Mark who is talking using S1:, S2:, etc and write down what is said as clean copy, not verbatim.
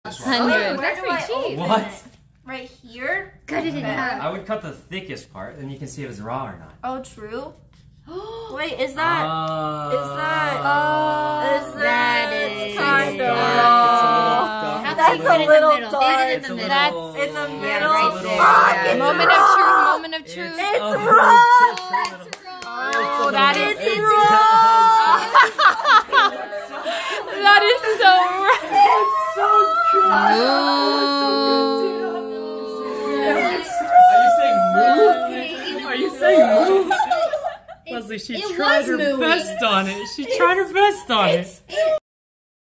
S1: 100.
S2: That's pretty cheap.
S3: What?
S2: Right here?
S1: Cut it in half.
S3: I would cut the thickest part, then you can see if it's raw or not.
S2: Oh, true. Wait, is that kind of raw? That's a little dark.
S1: It's in the middle.
S2: That's in the middle.
S1: Yeah.
S4: Moment of truth. Moment of truth.
S2: It's raw.
S4: Oh, that is
S2: raw.
S4: That is so right.
S3: Are you saying move? Leslie, she tried her best on it. She tried her best on it.